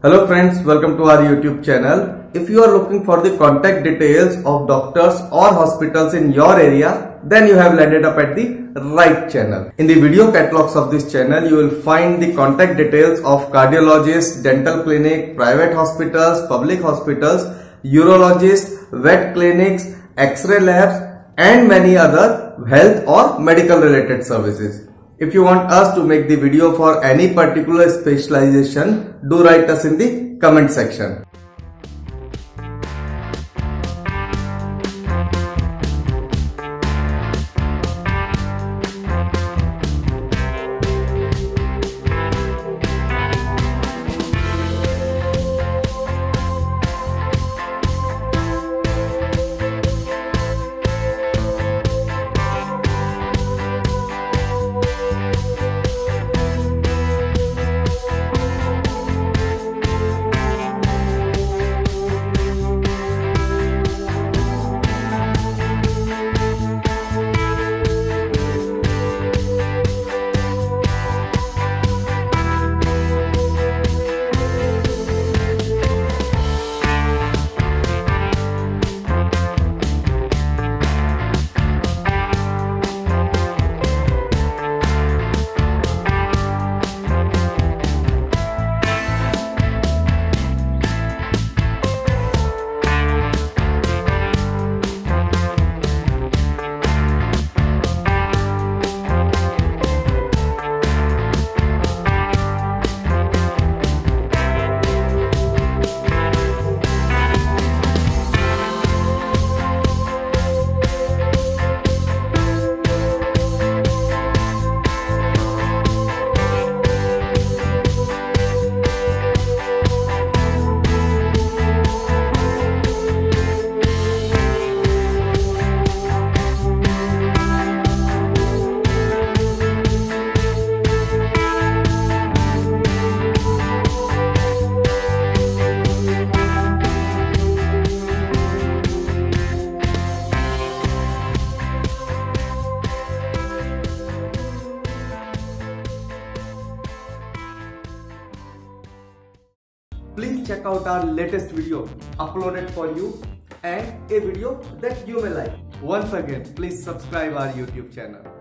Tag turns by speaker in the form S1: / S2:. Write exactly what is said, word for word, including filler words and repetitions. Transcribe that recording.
S1: Hello friends, welcome to our YouTube channel. If you are looking for the contact details of doctors or hospitals in your area, then you have landed up at the right channel. In the video catalogs of this channel, you will find the contact details of cardiologists, dental clinic, private hospitals, public hospitals, urologists, vet clinics, X-ray labs and many other health or medical related services. If you want us to make the video for any particular specialization, do write us in the comment section. Please check out our latest video uploaded for you and a video that you may like. Once again, please subscribe our YouTube channel.